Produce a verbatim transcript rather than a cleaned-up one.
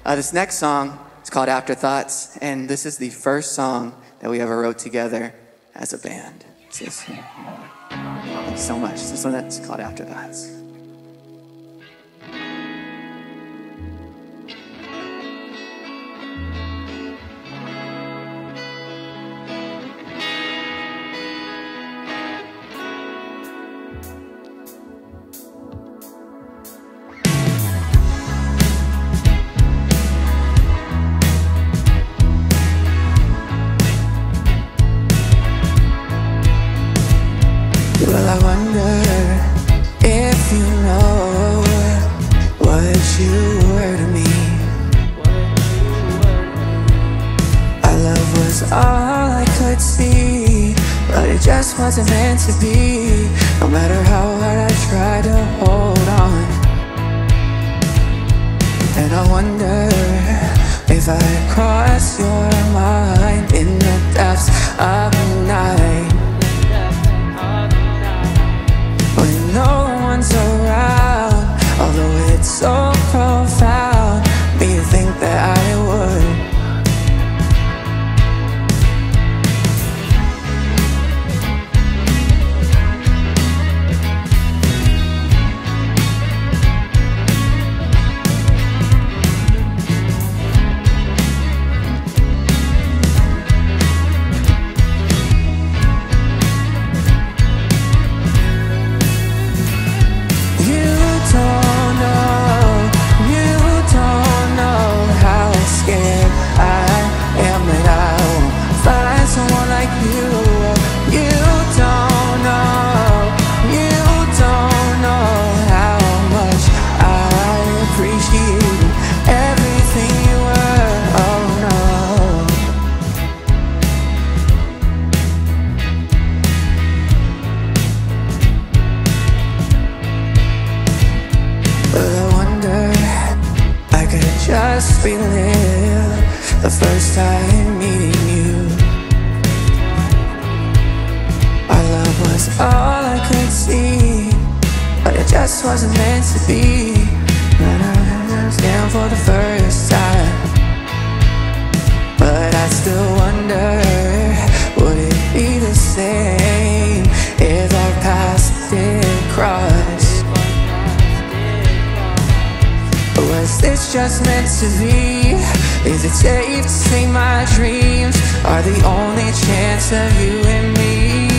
Uh, this next song is called Afterthoughts, and this is the first song that we ever wrote together as a band. Just, thank you so much. This one that's called Afterthoughts. Well, I wonder if you know what you were to me. Our love was all I could see, but it just wasn't meant to be. No matter how hard I tried to hold on. And I wonder if I crossed your mind in the depths of the night, no one's around, although it's so profound, me to think that I would. Just relive the first time meeting you. Our love was all I could see, but it just wasn't meant to be. When I was down for the first time, but I still wonder, would it be the same if our paths did cross? Was this just meant to be? Is it safe to say my dreams are the only chance of you and me?